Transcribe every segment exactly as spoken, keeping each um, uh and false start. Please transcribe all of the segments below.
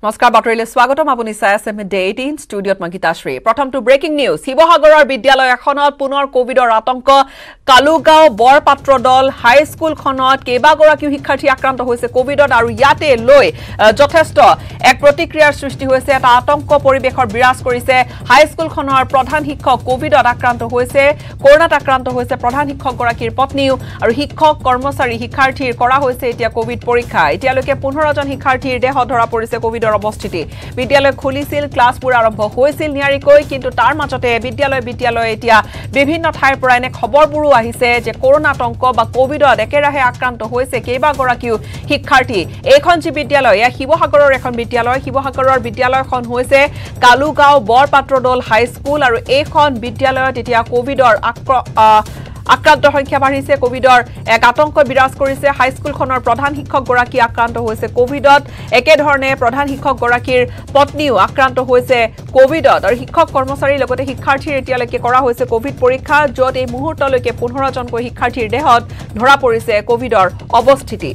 নমস্কাৰ বাতৰিলৈ স্বাগতম আপুনি চাই আছে নিউজ এইটিন ষ্টুডিঅত মগিতাশ্ৰী প্ৰথমটো ব্ৰেকিং নিউজ শিৱসাগৰৰ বিদ্যালয় এখনত পুনৰ কোভিডৰ আতংক কালুগাঁও বৰপাত্ৰ দল হাই স্কুলখনত কেইবাগৰাকী শিক্ষাৰ্থী আক্ৰান্ত হৈছে কোভিডত আৰু ইয়াতে লৈ যথেষ্ট এক প্ৰতিক্ৰিয়াৰ সৃষ্টি হৈছে এটা আতংক পৰিবেশৰ বিৰাজ কৰিছে হাই স্কুলখনৰ প্ৰধান শিক্ষক কোভিডত আক্ৰান্ত হৈছে কৰোনাত আক্ৰান্ত হৈছে প্ৰধান শিক্ষকগৰাকীৰ পত্নীও আৰু শিক্ষক কৰ্মচাৰী শিক্ষাৰ্থীৰ কৰা হৈছে এতিয়া কোভিড পৰীক্ষা এতিয়ালৈকে পোন্ধৰ জন শিক্ষাৰ্থীৰ দেহ ধৰা পৰিছে কোভিডৰ অৱস্থিতি বিদ্যালয় খুলিছিল ক্লাছবোৰ আৰম্ভ হৈছিল নিয়াৰিকৈ কিন্তু তাৰ মাজতে বিদ্যালয় বিদ্যালয় এতিয়া বিভিন্ন ঠাইৰ পৰা এনে খবৰবোৰো আহিছে যে কৰোনা আতংক বা কোভিডত একেৰাহে আক্ৰান্ত হৈছে কেইবাগৰাকীও শিক্ষাৰ্থী এইখন যি বিদ্যালয় এয়া শিৱসাগৰৰ এখন বিদ্যালয় শিৱসাগৰৰ বিদ্যালয়খন হৈছে কালুগাঁও বৰপাত্ৰ দল হাই স্কুল আৰু এইখন বিদ্যালয়ত এতিয়া কোভিডৰ আক্ৰান্ত সংখ্যা বাঢ়িছে কোভিডৰ এক আতংক বিৰাজ কৰিছে হাই স্কুলখনৰ প্ৰধান শিক্ষকগৰাকী আক্ৰান্ত হৈছে কোভিডত একে ধৰণে প্ৰধান শিক্ষকগৰাকীৰ পত্নীও আক্ৰান্ত হৈছে কোভিডত আৰু শিক্ষক কৰ্মচাৰীৰ লগতে শিক্ষাৰ্থীৰ এতিয়ালৈকে কৰা হৈছে কোভিড পৰীক্ষা য'ত এই মুহূৰ্তলৈকে পোন্ধৰ জনকৈ শিক্ষাৰ্থীৰ দেহত ধৰা পৰিছে কোভিডৰ অৱস্থিতি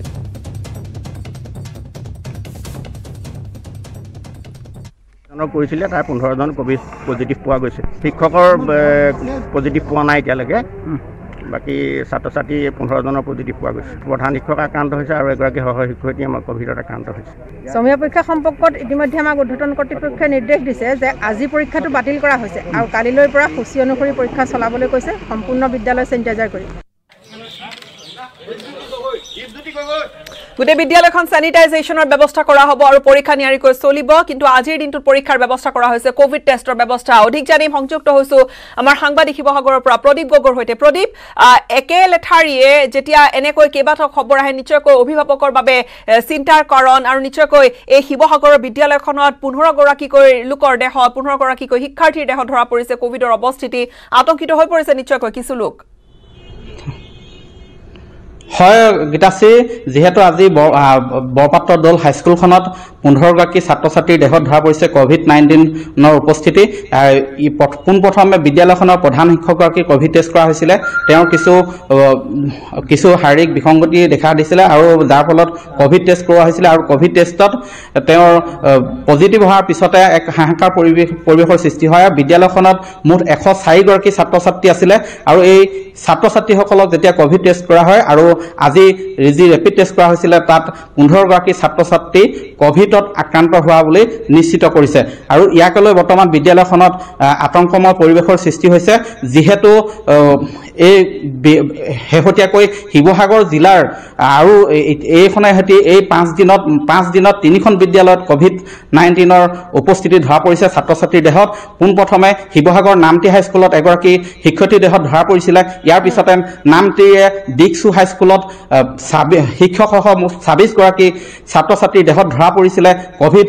কৰিছিলে তাৰ পোন্ধৰ জন কোভিড পজিটিভ পোৱা গৈছে শিক্ষকৰ পজিটিভ পোৱা নাই এতিয়ালৈকে বাকি ছাত্ৰ ছাত্ৰী পোন্ধৰ জনৰ পজিটিভ পোৱা গৈছে প্ৰধান শিক্ষক আক্ৰান্ত হৈছে আৰু এগৰাকী সহ শিক্ষয়িত্ৰী আমাৰ কোভিডত আক্ৰান্ত হৈছে সমীয়া পৰীক্ষা সম্পৰ্কত ইতিমধ্যে আমাক উদ্বোধন কৰ্তৃপক্ষই নিৰ্দেশ দিছে যে আজি পৰীক্ষাটো বাতিল কৰা হৈছে আৰু কালিলৈ পৰা সূচী অনুসৰি পৰীক্ষা চলাবলৈ কৈছে সম্পূৰ্ণ বিদ্যালয় চেনিটাইজাৰ কৰি গোটে বিদ্যালয়খন স্যানিটাইজেশনৰ ব্যৱস্থা কৰা হ'ব আৰু পৰীক্ষা নিয়াৰিকৈ চলিব কিন্তু আজিৰ দিনটোত পৰীক্ষাৰ ব্যৱস্থা কৰা হৈছে কোভিড টেষ্টৰ ব্যৱস্থা অধিক জানিম সংযুক্ত হৈছো আমাৰ সাংবাদিক শিৱসাগৰৰ পৰা প্ৰদীপ গগৈৰ হৈতে প্ৰদীপ একে লেঠাৰিয়ে যেতিয়া এনেকৈ কেইবাটাও খবৰ আহে নিশ্চয়কৈ অভিভাৱকৰ বাবে চিন্তাৰ কাৰণ আৰু নিশ্চয়কৈ এই শিৱসাগৰৰ বিদ্যালয়খনত পোন্ধৰ গৰাকীকৈ লোকৰ দেহ পোন্ধৰ গৰাকীকৈ শিক্ষাৰ্থীৰ দেহ ধৰা পৰিছে কোভিডৰ অৱস্থিতি আতংকিত হৈ পৰিছে নিশ্চয়কৈ কিছু লোক হয় গীতাশ্ৰী যেহেতু আজি বৰপাত্ৰ দল হাইস্কুলখনত পোন্ধৰ গৰাকী ছাত্ৰ ছাত্ৰীৰ দেহত ধৰা পৰিছে কোভিড নাইনটিনৰ উপস্থিতি পোনপ্ৰথমে বিদ্যালয়খনৰ প্ৰধান শিক্ষকগৰাকী কোভিড টেষ্ট কৰা হৈছিলে তেওঁৰ কিছু কিছু শাৰীৰিক বিসংগতি দেখা দিছিলে আৰু যাৰ ফলত কোভিড টেষ্ট কৰোৱা হৈছিলে আৰু কোভিড টেষ্টত তেওঁৰ পজিটিভ হোৱাৰ পিছতে এক হাহাকাৰ পৰিৱেশ পৰিৱেশৰ সৃষ্টি হয় বিদ্যালয়খনত মুঠ এশ চাৰি গৰাকী ছাত্ৰ ছাত্ৰী আছিলে আৰু এই ছাত্ৰ ছাত্ৰীসকলক যেতিয়া কোভিড টেষ্ট কৰা হয় আৰু আজি ৰিজি ৰেপিড টেষ্ট কৰা হৈছিল তাত পোন্ধৰ গৰাকী ছাত্ৰ ছাত্ৰী কোভিডত আক্ৰান্ত হোৱা বুলি নিশ্চিত কৰিছে আৰু ইয়াকলৈ বৰ্তমান বিদ্যালয়খনত আতংকময় পৰিৱেশৰ সৃষ্টি হৈছে যিহেতু এই হেহতিয়াকৈ শিৱসাগৰ জিলাৰ আৰু এইখনে হেতি এই পাঁচ দিনত পাঁচ দিনত তিনিখন বিদ্যালয়ত কোভিড নাইনটিনৰ উপস্থিতি ধৰা পৰিছে ছাত্ৰ ছাত্ৰীৰ দেহত পোনপ্ৰথমে শিৱসাগৰ নামটি হাইস্কুলত এগৰাকী শিক্ষয়িত্ৰীৰ দেহত ধৰা পৰিছিলে ইয়াৰ পিছতে নামটিয়ে ডিকসু হাইস্কুলত শিক্ষকসহ মুঠ ছাব্বিছ গৰাকী ছাত্ৰ ছাত্ৰীৰ দেহত ধৰা পৰিছিলে কোভিড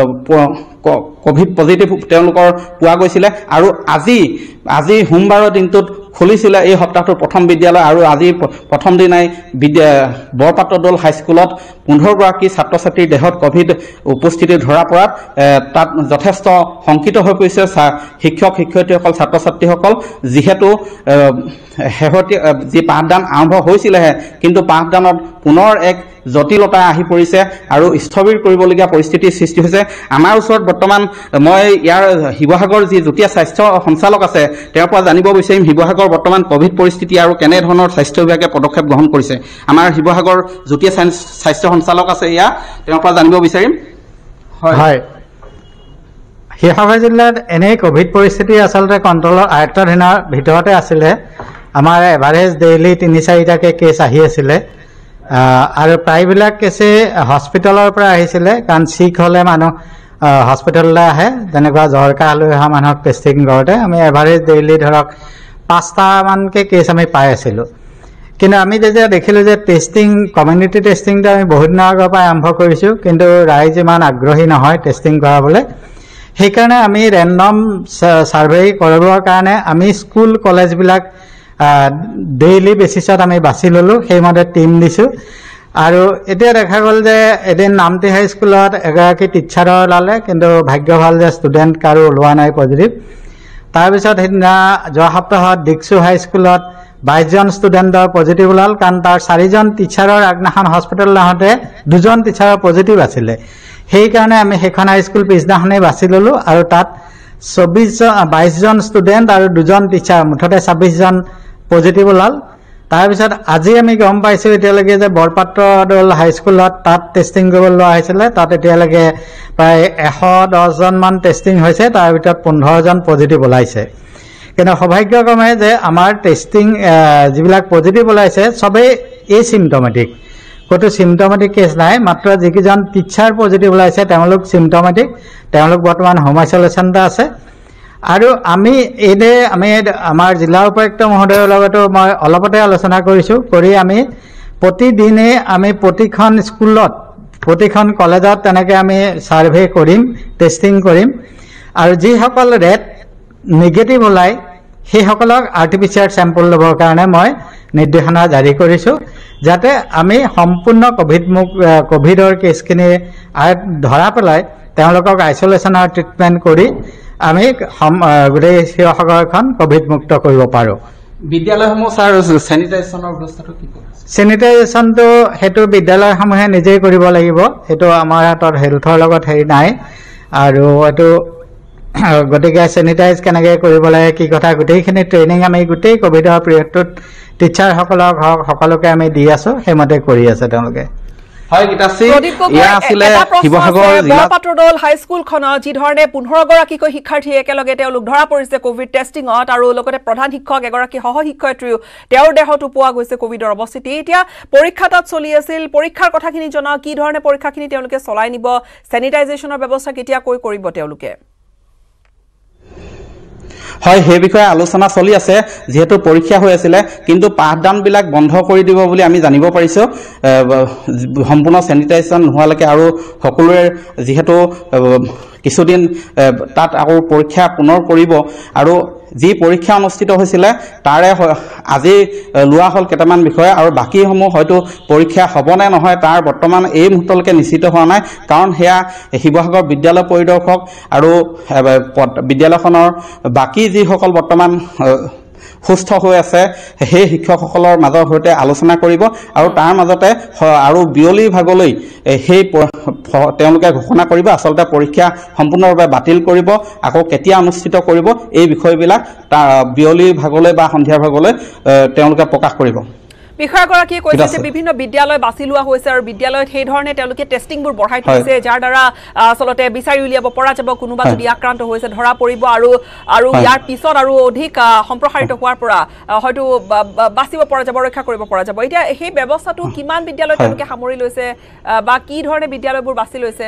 কোভিড পজিটিভ তেওঁলোকৰ পোৱা গৈছিলে আৰু আজি আজি সোমবাৰৰ দিনটোত খুলিছিলে এই সপ্তাহটোৰ প্ৰথম বিদ্যালয় আৰু আজি প্ৰথম দিনাই বিদ্যা বৰপাত্ৰ দল হাইস্কুলত পোন্ধৰ গৰাকী ছাত্ৰ ছাত্ৰীৰ দেহত কোভিড উপস্থিতি ধৰা পৰাত তাত যথেষ্ট শংকিত হৈ পৰিছে শিক্ষক শিক্ষয়িত্ৰীসকল ছাত্ৰ ছাত্ৰীসকল যিহেতু শেহতীয়া যি পাঠদান আৰম্ভ হৈছিলেহে কিন্তু পাঠদানত পুনৰ এক জটিলতা আহি পৰিছে আৰু স্থবিৰ কৰিবলগীয়া পৰিস্থিতিৰ সৃষ্টি হৈছে আমাৰ ওচৰত বৰ্তমান মই ইয়াৰ শিৱসাগৰ যি যুটীয়া স্বাস্থ্য সঞ্চালক আছে তেওঁৰ পৰা জানিব বিচাৰিম শিৱসাগৰ বৰ্তমান কোভিড পৰিস্থিতি আৰু কেনে ধৰণৰ স্বাস্থ্য বিভাগে পদক্ষেপ গ্ৰহণ কৰিছে আমাৰ শিৱসাগৰ যুটীয়া স্বাস্থ্য সঞ্চালক আছে ইয়া তেওঁৰ পৰা জানিব বিচাৰিম হয় শিৱসাগৰ জিলাত এনে কোভিড পৰিস্থিতি আচলতে কণ্ট্ৰলৰ আয়ত্তাধীনৰ ভিতৰতে আছিলে আমাৰ এভাৰেজ ডেইলি তিনি চাৰিটাকে কেছ আহি আছিলে আৰু প্ৰায়বিলাক কেছে হস্পিটেলৰ পৰা আহিছিলে কাৰণ চিক হ'লে মানুহ হস্পিটেললৈ আহে যেনেকুৱা জ্বৰ কাহ লৈ অহা মানুহক টেষ্টিং কৰোঁতে আমি এভাৰেজ ডেইলি ধৰক পাঁচটামানকৈ কেছ আমি পাই আছিলোঁ কিন্তু আমি যেতিয়া দেখিলোঁ যে টেষ্টিং কমিউনিটি টেষ্টিংটো আমি বহুত দিনৰ আগৰ পৰা আৰম্ভ কৰিছোঁ কিন্তু ৰাইজ ইমান আগ্ৰহী নহয় টেষ্টিং কৰাবলৈ সেইকাৰণে আমি ৰেণ্ডম ছাৰ্ভে কৰিবৰ কাৰণে আমি স্কুল কলেজবিলাক ডেইলি বেচিছত আমি বাছি ল'লোঁ সেইমতে টিম দিছোঁ আৰু এতিয়া দেখা গ'ল যে এদিন নামটি হাইস্কুলত এগৰাকী টিচাৰৰ ওলালে কিন্তু ভাগ্য ভাল যে ষ্টুডেণ্ট কাৰো ওলোৱা নাই পজিটিভ তাৰপিছত সেইদিনা যোৱা সপ্তাহত ডিকসু হাইস্কুলত বাইশ জন ষ্টুডেণ্টৰ পজিটিভ ওলাল কাৰণ তাৰ চাৰিজন টিচাৰৰ আগদিনাখন হস্পিটেল আহোঁতে দুজন টিচাৰৰ পজিটিভ আছিলে সেইকাৰণে আমি সেইখন হাইস্কুল পিছদিনাখনেই বাছি ল'লোঁ আৰু তাত চৌবিছজন বাইছজন ষ্টুডেণ্ট আৰু দুজন টিচাৰ মুঠতে ছাব্বিছজন পজিটিভ ওলাল তাৰপিছত আজি আমি গম পাইছোঁ এতিয়ালৈকে যে বৰপাত্ৰদৌল হাইস্কুলত তাত টেষ্টিং কৰিব লোৱা হৈছিলে তাত এতিয়ালৈকে প্ৰায় এশ দহজনমান টেষ্টিং হৈছে তাৰ ভিতৰত পোন্ধৰজন পজিটিভ ওলাইছে কিন্তু সৌভাগ্যক্ৰমে যে আমাৰ টেষ্টিং যিবিলাক পজিটিভ ওলাইছে চবেই এই চিমটমেটিক ক'তো চিমটমেটিক কেছ নাই মাত্ৰ যিকেইজন টিচাৰ পজিটিভ ওলাইছে তেওঁলোক চিমটমেটিক তেওঁলোক বৰ্তমান হোম আইচলেশ্যনতে আছে আৰু আমি এনে আমি আমাৰ জিলা উপায়ুক্ত মহোদয়ৰ লগতো মই অলপতে আলোচনা কৰিছোঁ কৰি আমি প্ৰতিদিনে আমি প্ৰতিখন স্কুলত প্ৰতিখন কলেজত তেনেকৈ আমি ছাৰ্ভে কৰিম টেষ্টিং কৰিম আৰু যিসকল ৰেড নিগেটিভ ওলায় সেইসকলক R T P C R sample ল'বৰ কাৰণে মই নিৰ্দেশনা জাৰি কৰিছোঁ যাতে আমি সম্পূৰ্ণ কোভিড মুক কোভিডৰ কেছখিনি ধৰা পেলাই তেওঁলোকক আইচলেশ্যনৰ ট্ৰিটমেণ্ট কৰি আমি গোটেই শিৱসাগৰখন কোভিড মুক্ত কৰিব পাৰোঁ বিদ্যালয়সমূহ ছাৰ চেনিটাইজেশ্যনৰ ব্যৱস্থাটো কি কৰে চেনিটাইজেশ্যনটো সেইটো বিদ্যালয়সমূহে নিজেই কৰিব লাগিব সেইটো আমাৰ হাতত হেল্থৰ লগত হেৰি নাই আৰু এইটো গতিকে চেনিটাইজ কেনেকৈ কৰিব লাগে কি কথা গোটেইখিনি ট্ৰেইনিং আমি গোটেই কোভিডৰ পিৰিয়ডটোত টিচাৰসকলক হওক সকলোকে আমি দি আছোঁ সেইমতে কৰি আছে তেওঁলোকে হয় গীতাশ্ৰী ইয়া আছিলে শিৱসাগৰ জিলা বৰপাত্ৰদৌল হাইস্কুলখনত যি ধৰণে পোন্ধৰ গৰাকীকৈ শিক্ষাৰ্থী একেলগে তেওঁলোক ধৰা পৰিছে কোভিড টেষ্টিঙত আৰু লগতে প্ৰধান শিক্ষক এগৰাকী সহ শিক্ষয়িত্ৰীও তেওঁৰ দেহতো পোৱা গৈছে কোভিডৰ অৱস্থিতি এতিয়া পৰীক্ষা তাত চলি আছিল পৰীক্ষাৰ কথাখিনি জনাওক কি ধৰণে পৰীক্ষাখিনি তেওঁলোকে চলাই নিব চেনিটাইজেশ্যনৰ ব্যৱস্থা কেতিয়াকৈ কৰিব তেওঁলোকে হয় সেই বিষয়ে আলোচনা চলি আছে যেহেতু পৰীক্ষা হৈ আছিল কিন্তু পাঠদানবিলাক বন্ধ কৰি দিব বুলি আমি জানিব পাৰিছোঁ সম্পূৰ্ণ চেনিটাইজেশ্যন নোহোৱালৈকে আৰু সকলোৰে যেহেতু কিছুদিন তাত আকৌ পৰীক্ষা পুনৰ কৰিব আৰু যি পৰীক্ষা অনুষ্ঠিত হৈছিলে তাৰে আজি লোৱা হ'ল কেইটামান বিষয় আৰু বাকীসমূহ হয়তো পৰীক্ষা হ'ব নে নহয় তাৰ বৰ্তমান এই মুহূৰ্তলৈকে নিশ্চিত হোৱা নাই কাৰণ সেয়া শিৱসাগৰ বিদ্যালয় পৰিদৰ্শক আৰু বিদ্যালয়খনৰ বাকী যিসকল বৰ্তমান সুস্থ হৈ আছে সেই শিক্ষকসকলৰ মাজৰ সৈতে আলোচনা কৰিব আৰু তাৰ মাজতে আৰু বিয়লি ভাগলৈ সেই তেওঁলোকে ঘোষণা কৰিব আচলতে পৰীক্ষা সম্পূৰ্ণৰূপে বাতিল কৰিব আকৌ কেতিয়া অনুষ্ঠিত কৰিব এই বিষয়বিলাক বিয়লি ভাগলৈ বা সন্ধিয়া ভাগলৈ তেওঁলোকে প্ৰকাশ কৰিব বিষয়াগৰাকীয়ে কৈছে যে বিভিন্ন বিদ্যালয় বাছি লোৱা হৈছে আৰু বিদ্যালয়ত সেই ধৰণে তেওঁলোকে টেষ্টিংবোৰ বঢ়াই থৈছে যাৰ দ্বাৰা আচলতে বিচাৰি উলিয়াব পৰা যাব কোনোবা যদি আক্ৰান্ত হৈছে ধৰা পৰিব আৰু আৰু ইয়াৰ পিছত আৰু অধিক সম্প্ৰসাৰিত হোৱাৰ পৰা হয়তো বাচিব পৰা যাব ৰক্ষা কৰিব পৰা যাব এতিয়া সেই ব্যৱস্থাটো কিমান বিদ্যালয় তেওঁলোকে সামৰি লৈছে বা কি ধৰণে বিদ্যালয়বোৰ বাছি লৈছে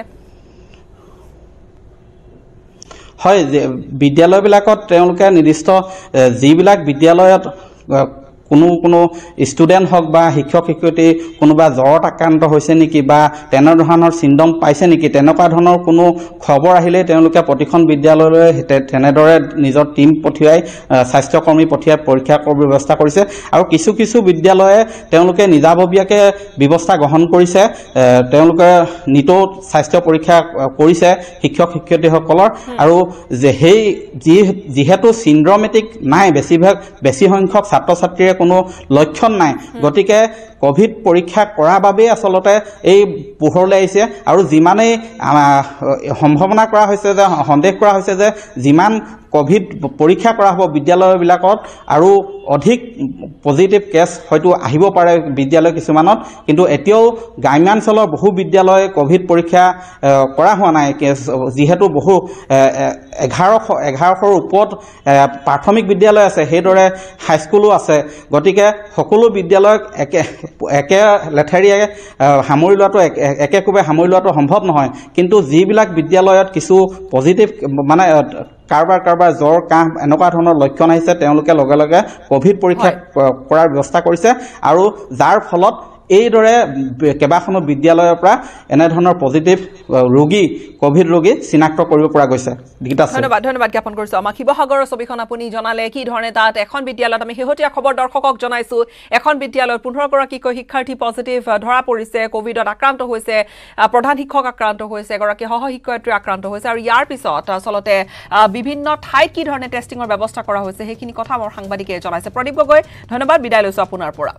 হয় বিদ্যালয়বিলাকত তেওঁলোকে নিৰ্দিষ্ট যিবিলাক বিদ্যালয়ত কোনো কোনো ষ্টুডেণ্ট হওক বা শিক্ষক শিক্ষয়িত্ৰী কোনোবা জ্বৰত আক্ৰান্ত হৈছে নেকি বা তেনেধৰণৰ চিণ্ডম পাইছে নেকি তেনেকুৱা ধৰণৰ কোনো খবৰ আহিলে তেওঁলোকে প্ৰতিখন বিদ্যালয়লৈ তেনেদৰে নিজৰ টীম পঠিয়াই স্বাস্থ্যকৰ্মী পঠিয়াই পৰীক্ষা কৰাৰ ব্যৱস্থা কৰিছে আৰু কিছু কিছু বিদ্যালয়ে তেওঁলোকে নিজাববীয়াকৈ ব্যৱস্থা গ্ৰহণ কৰিছে তেওঁলোকে নিতৌ স্বাস্থ্য পৰীক্ষা কৰিছে শিক্ষক শিক্ষয়িত্ৰীসকলৰ আৰু সেই যি যিহেতু চিণ্ড্ৰমেটিক নাই বেছিভাগ বেছি সংখ্যক ছাত্ৰ ছাত্ৰীয়ে কোনো লক্ষণ নাই গতিকে কোভিড পৰীক্ষা কৰাৰ বাবে আসলতে এই পোহৰলৈ আহিছে আৰু যিমানেই সম্ভাৱনা কৰা হৈছে যে সন্দেহ কৰা হৈছে যে যিমান কোভিড পৰীক্ষা কৰা হ'ব বিদ্যালয়বিলাকত আৰু অধিক পজিটিভ কেছ হয়তো আহিব পাৰে বিদ্যালয় কিছুমানত কিন্তু এতিয়াও গ্ৰাম্যাঞ্চলৰ বহু বিদ্যালয় কোভিড পৰীক্ষা কৰা হোৱা নাই যিহেতু বহু এঘাৰশ এঘাৰশৰ ওপৰত প্ৰাথমিক বিদ্যালয় আছে সেইদৰে হাইস্কুলো আছে গতিকে সকলো বিদ্যালয়ক একে একে লেঠেৰিয়ে সামৰি লোৱাটো একেকোবে সামৰি লোৱাটো সম্ভৱ নহয় কিন্তু যিবিলাক বিদ্যালয়ত কিছু পজিটিভ মানে কাৰোবাৰ কাৰোবাৰ জ্বৰ কাহ এনেকুৱা ধৰণৰ লক্ষণ আহিছে তেওঁলোকে লগে লগে কোভিড পৰীক্ষা কৰাৰ ব্যৱস্থা কৰিছে আৰু যাৰ ফলত এইদৰে কেইবাখনো বিদ্যালয়ৰ পৰা এনেধৰণৰ পজিটিভ ৰোগী কোভিড ৰোগী চিনাক্ত কৰিব পৰা গৈছে ধন্যবাদ ধন্যবাদ জ্ঞাপন কৰিছো আমাক শিৱসাগৰৰ ছবিখন আপুনি জনালে কি ধৰণে তাত এখন বিদ্যালয়ত আমি শেহতীয়া খবৰ দৰ্শকক জনাইছো এখন বিদ্যালয়ত পোন্ধৰ গৰাকীকৈ শিক্ষাৰ্থী পজিটিভ ধৰা পৰিছে কোভিডত আক্ৰান্ত হৈছে প্ৰধান শিক্ষক আক্ৰান্ত হৈছে এগৰাকী সহ শিক্ষয়িত্ৰী আক্ৰান্ত হৈছে আৰু ইয়াৰ পিছত আচলতে বিভিন্ন ঠাইত কি ধৰণে টেষ্টিঙৰ ব্যৱস্থা কৰা হৈছে সেইখিনি কথা মোৰ সাংবাদিকে জনাইছে প্ৰদীপ গগৈ ধন্যবাদ বিদায় লৈছো আপোনাৰ পৰা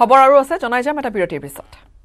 খবৰ আৰু আছে জনাই যাম এটা বিৰতিৰ পিছত